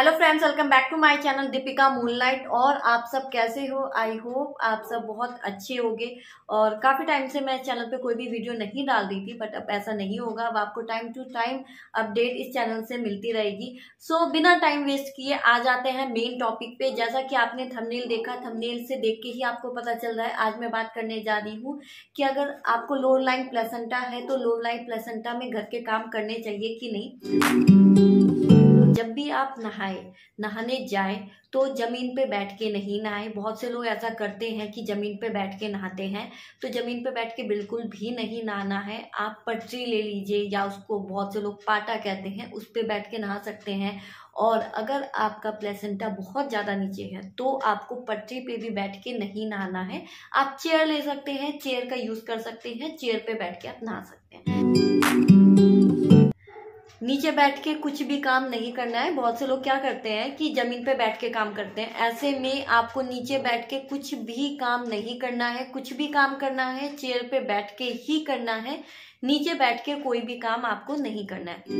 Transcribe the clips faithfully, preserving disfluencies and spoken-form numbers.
Hello friends, welcome back to my channel Deepika Moonlight. और आप सब कैसे हो? आई होप आप सब बहुत अच्छे होंगे। और काफी टाइम से मैं चैनल पे कोई भी वीडियो नहीं डाल दी थी, बट अब ऐसा नहीं होगा। अब आपको टाइम टू टाइम अपडेट इस चैनल से मिलती रहेगी। सो so, बिना टाइम वेस्ट किए आ जाते हैं मेन टॉपिक पे। जैसा कि आपने थंबनेल देखा, थंबनेल से देख के ही आपको पता चल रहा है आज मैं बात करने जा रही हूँ कि अगर आपको लोअर लाइन प्लेसेंटा है तो लोअर लाइन प्लेसेंटा में घर के काम करने चाहिए कि नहीं। जब भी आप नहाए नहाने जाए तो जमीन पे बैठ के नहीं नहाए। बहुत से लोग ऐसा करते हैं कि जमीन पे बैठ के नहाते हैं, तो जमीन पे बैठ के बिल्कुल भी नहीं नहाना है। आप पटरी ले लीजिए, या उसको बहुत से लोग पाटा कहते हैं, उस पे बैठ के नहा सकते हैं। और अगर आपका प्लेसेंटा बहुत ज्यादा नीचे है तो आपको पटरी पे भी बैठ के नहीं नहाना है। आप चेयर ले सकते हैं, चेयर का यूज कर सकते हैं, चेयर पे बैठ के आप नहा सकते हैं। नीचे बैठ के कुछ भी काम नहीं करना है। बहुत से लोग क्या करते हैं कि जमीन पे बैठ के काम करते हैं। ऐसे में आपको नीचे बैठ के कुछ भी काम नहीं करना है। कुछ भी काम करना है चेयर पे बैठ के ही करना है। नीचे बैठ के कोई भी काम आपको नहीं करना है।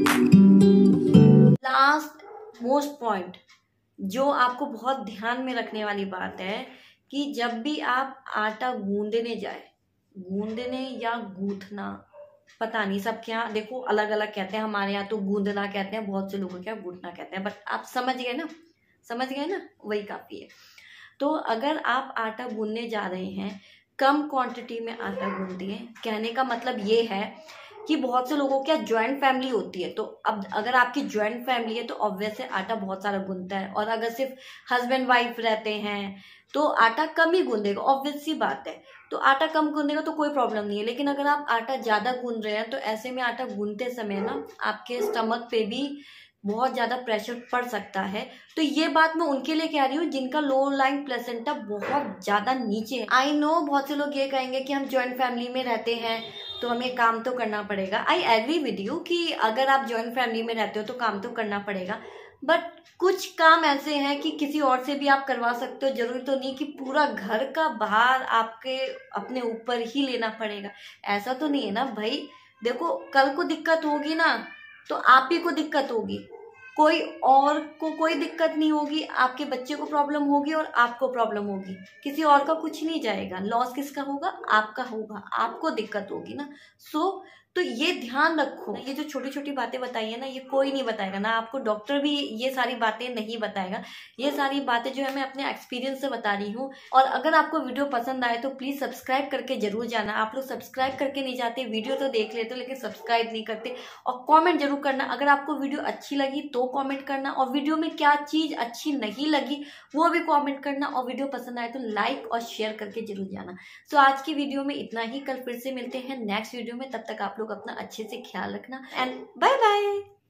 लास्ट मोस्ट पॉइंट जो आपको बहुत ध्यान में रखने वाली बात है कि जब भी आप आटा गूंदने जाए, गूंदने या गूंथना, पता नहीं सबके यहाँ देखो अलग अलग कहते हैं। हमारे यहाँ तो गूंदना कहते हैं, बहुत से लोगों क्या गूंथना कहते हैं, बट आप समझ गए ना, समझ गए ना, वही काफी है। तो अगर आप आटा गूंदने जा रहे हैं, कम क्वांटिटी में आटा गूंदिए। कहने का मतलब ये है कि बहुत से लोगों की ज्वाइंट फैमिली होती है, तो अब अगर आपकी ज्वाइंट फैमिली है तो ऑब्वियस है आटा बहुत सारा गूंदता है। और अगर सिर्फ हस्बैंड वाइफ रहते हैं तो आटा कम ही गूंदेगा, ऑब्वियस सी बात है। तो आटा कम गूंदेगा तो कोई प्रॉब्लम नहीं है। लेकिन अगर आप आटा ज्यादा गूंद रहे हैं तो ऐसे में आटा गूंदते समय ना आपके स्टमक पे भी बहुत ज्यादा प्रेशर पड़ सकता है। तो ये बात मैं उनके लिए कह रही हूँ जिनका लोअर लाइन प्लेसेंटा बहुत ज्यादा नीचे है। आई नो बहुत से लोग ये कहेंगे कि हम ज्वाइंट फैमिली में रहते हैं तो हमें काम तो करना पड़ेगा। आई एग्री विद यू कि अगर आप ज्वाइंट फैमिली में रहते हो तो काम तो करना पड़ेगा, बट कुछ काम ऐसे हैं कि किसी और से भी आप करवा सकते हो। जरूरी तो नहीं कि पूरा घर का भार आपके अपने ऊपर ही लेना पड़ेगा। ऐसा तो नहीं है ना भाई। देखो कल को दिक्कत होगी ना तो आप ही को दिक्कत होगी, कोई और को कोई दिक्कत नहीं होगी। आपके बच्चे को प्रॉब्लम होगी और आपको प्रॉब्लम होगी, किसी और का कुछ नहीं जाएगा। लॉस किसका होगा? आपका होगा, आपको दिक्कत होगी ना। सो तो ये ध्यान रखो। ये जो छोटी छोटी बातें बताई है ना, ये कोई नहीं बताएगा ना आपको, डॉक्टर भी ये सारी बातें नहीं बताएगा। ये सारी बातें जो है मैं अपने एक्सपीरियंस से बता रही हूँ। और अगर आपको वीडियो पसंद आए तो प्लीज सब्सक्राइब करके जरूर जाना। आप लोग सब्सक्राइब करके नहीं जाते, वीडियो तो देख लेते हो लेकिन सब्सक्राइब नहीं करते। और कॉमेंट जरूर करना, अगर आपको वीडियो अच्छी लगी तो कॉमेंट करना, और वीडियो में क्या चीज अच्छी नहीं लगी वो भी कॉमेंट करना, और वीडियो पसंद आए तो लाइक और शेयर करके जरूर जाना। सो आज की वीडियो में इतना ही। कल फिर से मिलते हैं नेक्स्ट वीडियो में। तब तक आप लोग अपना अच्छे से ख्याल रखना एंड बाय बाय।